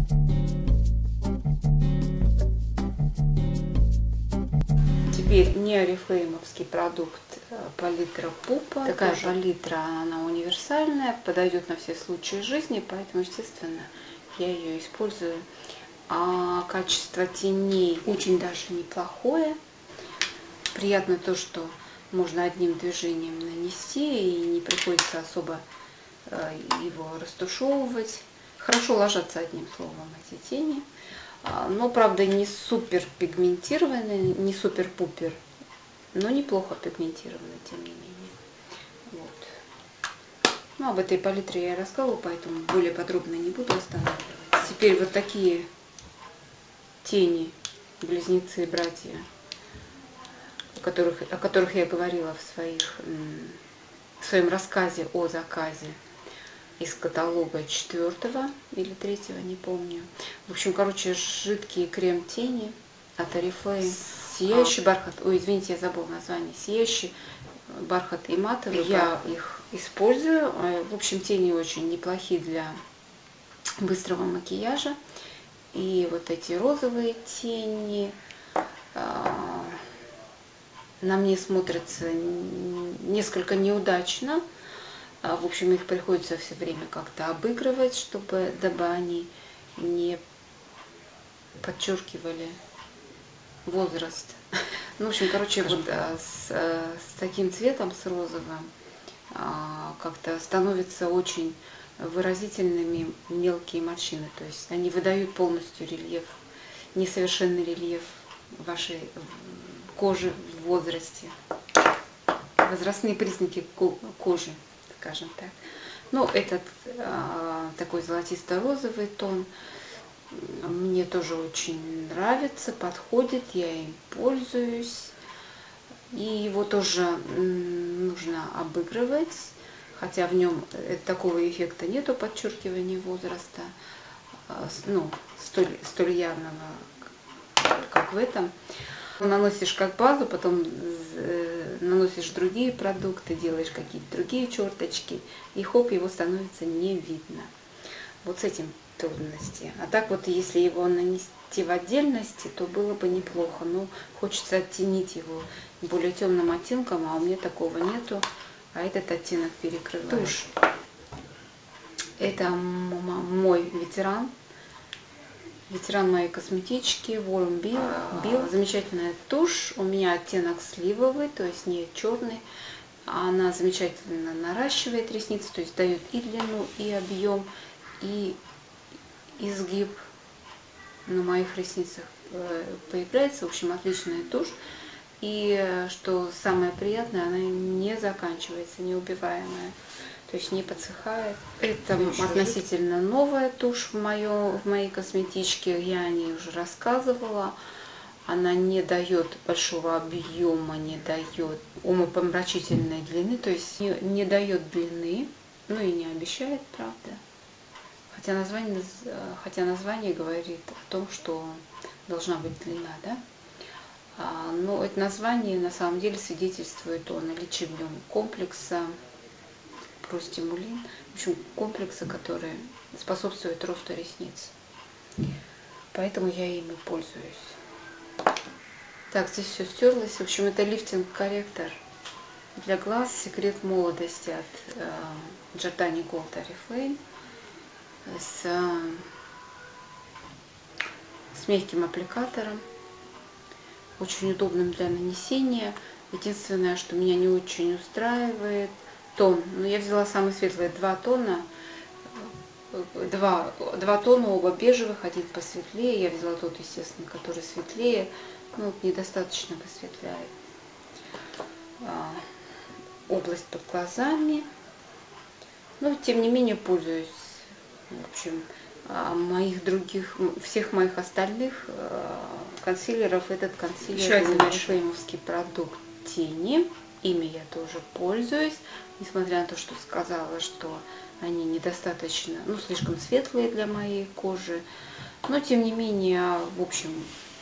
Теперь не орифлеймовский продукт, палитра Пупа. Такая палитра, она универсальная, подойдет на все случаи жизни, поэтому, естественно, я ее использую. А качество теней очень даже неплохое. Приятно то, что можно одним движением нанести и не приходится особо его растушевывать. Хорошо ложатся, одним словом, эти тени. Но, правда, не супер пигментированные, не супер-пупер, но неплохо пигментированные, тем не менее. Вот. Ну, об этой палитре я рассказывала, поэтому более подробно не буду останавливаться. Теперь вот такие тени, близнецы и братья, о которых я говорила в своем рассказе о заказе из каталога 4 или 3, не помню. В общем, короче, жидкие крем-тени от Oriflame. Сияющий бархат, ой, извините, я забыла название. Сияющий бархат и матовый. Я их использую. В общем, тени очень неплохие для быстрого макияжа. И вот эти розовые тени на мне смотрятся несколько неудачно. В общем, их приходится все время как-то обыгрывать, дабы они не подчеркивали возраст. Ну, в общем, короче, вот с таким цветом, с розовым, как-то становятся очень выразительными мелкие морщины. То есть они выдают полностью рельеф, несовершенный рельеф вашей кожи в возрасте. Возрастные признаки кожи, скажем так. Ну, этот такой золотисто-розовый тон мне тоже очень нравится, подходит, я им пользуюсь. И его тоже нужно обыгрывать, хотя в нем такого эффекта нету, подчеркивания возраста, ну, столь явного, как в этом. Наносишь как базу, потом наносишь другие продукты, делаешь какие-то другие черточки, и хоп, его становится не видно. Вот с этим трудности. А так вот, если его нанести в отдельности, то было бы неплохо. Но хочется оттенить его более темным оттенком, а у меня такого нету, а этот оттенок перекрывает. Тушь. Это мой ветеран моей косметички, Warm Bill. Замечательная тушь. У меня оттенок сливовый, то есть не черный. Она замечательно наращивает ресницы, то есть дает и длину, и объем, и изгиб на моих ресницах появляется. В общем, отличная тушь. И что самое приятное, она не заканчивается, неубиваемая. То есть не подсыхает. Это относительно новая тушь в моей косметичке. Я о ней уже рассказывала. Она не дает большого объема, не дает умопомрачительной длины. То есть не дает длины, ну и не обещает, правда. Хотя название говорит о том, что должна быть длина, да? Но это название на самом деле свидетельствует о наличии в нем комплекса простимулин, в общем, комплекса, который способствует росту ресниц. Поэтому я им и пользуюсь. Так, здесь все стерлось. В общем, это лифтинг-корректор для глаз «Секрет молодости» от Giordani Gold Oriflame с мягким аппликатором, очень удобным для нанесения. Единственное, что меня не очень устраивает, тон. Но я взяла самый светлый, два тона, оба бежевых, один посветлее. Я взяла тот, естественно, который светлее, но вот недостаточно высветляет область под глазами. Но тем не менее пользуюсь. В общем, всех моих остальных консилеров, этот консилер орифлеймовский продукт тени. Ими я тоже пользуюсь, несмотря на то, что сказала, что они недостаточно, ну, слишком светлые для моей кожи. Но, тем не менее, в общем,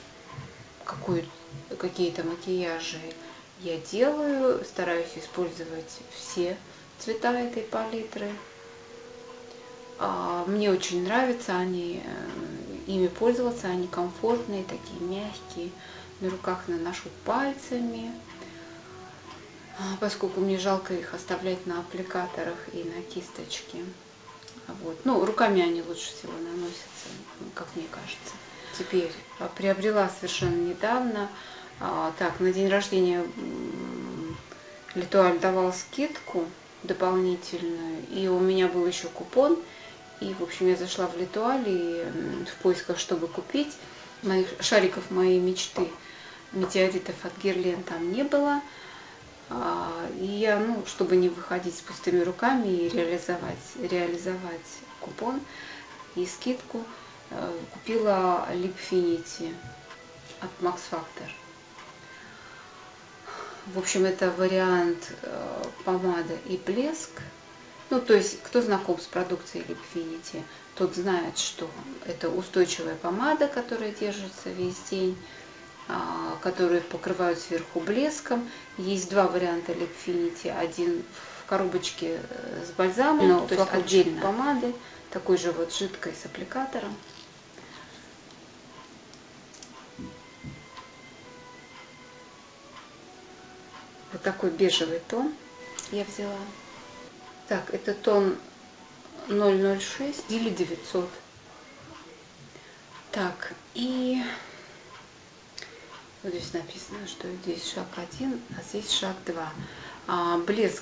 какие-то макияжи я делаю, стараюсь использовать все цвета этой палитры. Мне очень нравятся они, ими пользоваться, они комфортные, такие мягкие, на руках наношу пальцами, поскольку мне жалко их оставлять на аппликаторах и на кисточке. Вот. Ну, руками они лучше всего наносятся, как мне кажется. Теперь приобрела совершенно недавно, так, на день рождения L'Etoile давал скидку дополнительную, и у меня был еще купон, и, в общем, я зашла в L'Etoile и в поисках, чтобы купить моих шариков моей мечты, метеоритов от Guerlain там не было, и я, ну, чтобы не выходить с пустыми руками и реализовать купон и скидку, купила Lipfinity от Max Factor. В общем, это вариант помада и блеск. Ну, то есть, кто знаком с продукцией Lipfinity, тот знает, что это устойчивая помада, которая держится весь день, которые покрывают сверху блеском. Есть два варианта Lipfinity. Один в коробочке с бальзамом, то есть отдельно помады, такой же вот жидкой с аппликатором. Вот такой бежевый тон я взяла. Так, это тон 006 или 900. Так, и вот здесь написано, что здесь шаг 1, а здесь шаг 2. Блеск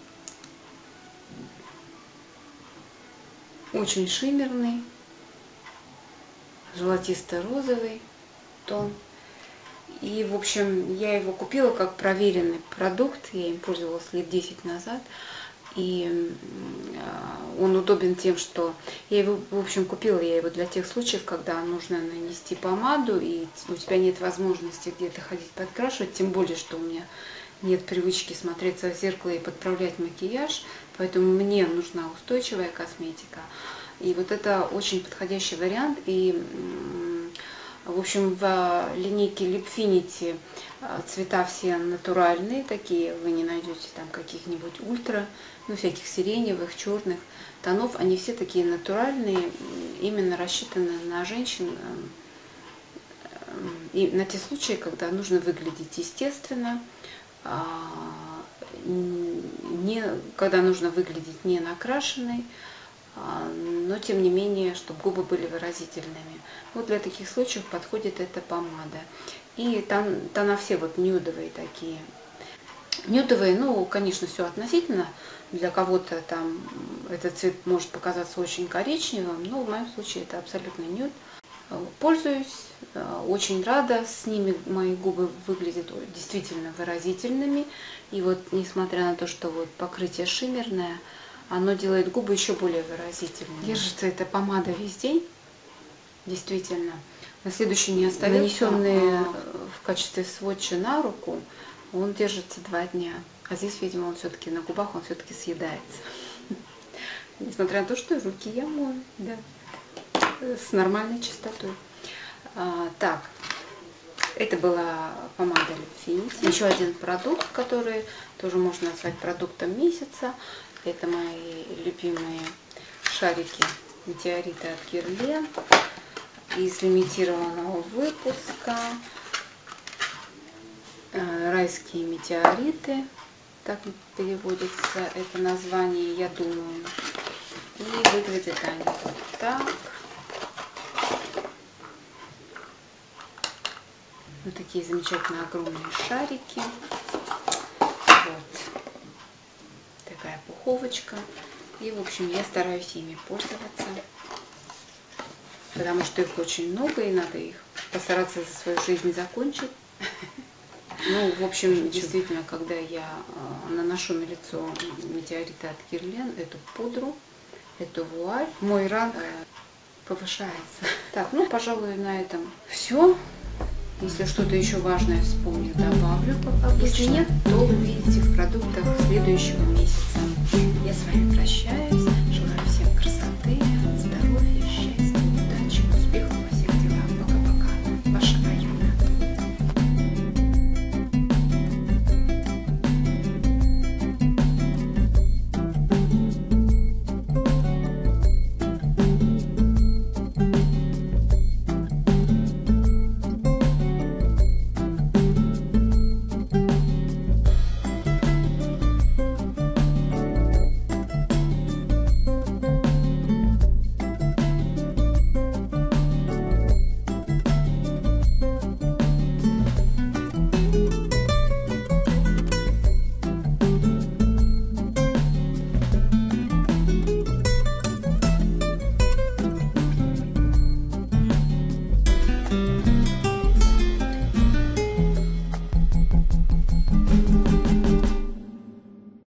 очень шиммерный, золотисто-розовый тон. И, в общем, я его купила как проверенный продукт, я им пользовалась лет 10 назад. И он удобен тем, что я его, в общем, купила я его для тех случаев, когда нужно нанести помаду, и у тебя нет возможности где-то ходить подкрашивать, тем более, что у меня нет привычки смотреться в зеркало и подправлять макияж, поэтому мне нужна устойчивая косметика. И вот это очень подходящий вариант. И, в общем, в линейке Lipfinity цвета все натуральные, такие вы не найдете там каких-нибудь ультра, ну, всяких сиреневых, черных тонов. Они все такие натуральные, именно рассчитаны на женщин и на те случаи, когда нужно выглядеть естественно, когда нужно выглядеть не накрашенной, но тем не менее, чтобы губы были выразительными. Вот для таких случаев подходит эта помада. И тона все вот нюдовые такие. Нюдовые, ну, конечно, все относительно. Для кого-то там этот цвет может показаться очень коричневым, но в моем случае это абсолютно нюд. Пользуюсь, очень рада с ними. Мои губы выглядят действительно выразительными. И вот, несмотря на то, что вот покрытие шиммерное, оно делает губы еще более выразительными. Держится эта помада весь день, действительно. На следующий не остается. Нанесенный в качестве сводча на руку, он держится 2 дня. А здесь, видимо, он все-таки на губах, он все-таки съедается. Несмотря на то, что руки я мою, да, с нормальной чистотой. Так, это была помада Lipfinity. Еще один продукт, который тоже можно назвать продуктом месяца. Это мои любимые шарики метеориты от Guerlain из лимитированного выпуска. Райские метеориты, так переводится это название, я думаю. И выглядят они вот так. Вот такие замечательные огромные шарики. Вот такая пуховочка. И, в общем, я стараюсь ими пользоваться, потому что их очень много, и надо их постараться за свою жизнь закончить. Ну, в общем, действительно, когда я наношу на лицо метеориты от Guerlain, эту пудру, эту вуаль, мой ранг повышается. Так, ну, пожалуй, на этом все. Если что-то еще важное вспомню, добавлю. Если нет, то увидите в продуктах следующего месяца. Я с вами прощаюсь.